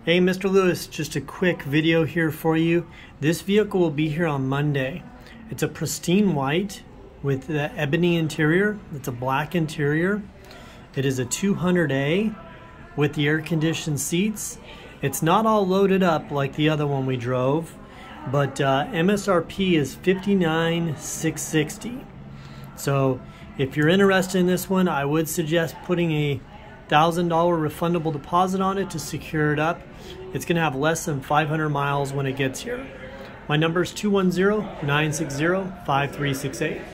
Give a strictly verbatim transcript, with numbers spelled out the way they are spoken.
Hey, Mister Lewis, just a quick video here for you. This vehicle will be here on Monday. It's a pristine white with the ebony interior. It's a black interior. It is a two hundred A with the air-conditioned seats. It's not all loaded up like the other one we drove, but uh, M S R P is fifty-nine thousand six hundred sixty dollars. So if you're interested in this one, I would suggest putting a one thousand dollar refundable deposit on it to secure it up. It's going to have less than five hundred miles when it gets here. My number is two one zero, nine six zero, five three six eight.